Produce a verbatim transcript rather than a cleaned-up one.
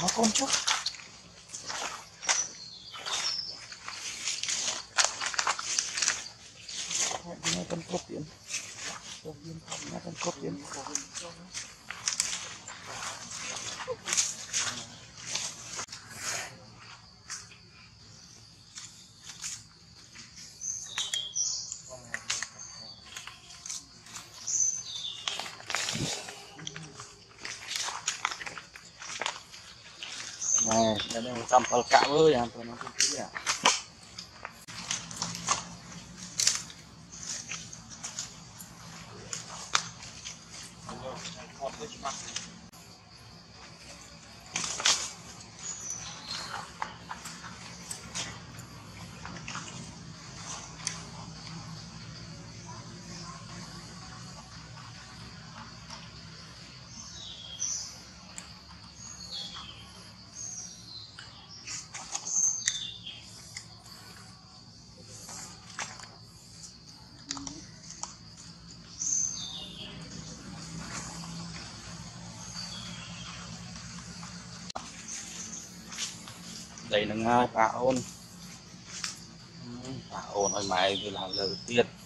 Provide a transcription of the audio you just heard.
nó con chút nó con cốt tiền nó con cốt tiền này đây là sampel cạo ơi à tôi nói cái gì à đây là ngay bà ôn bà ôn hồi mày thì làm lời tiết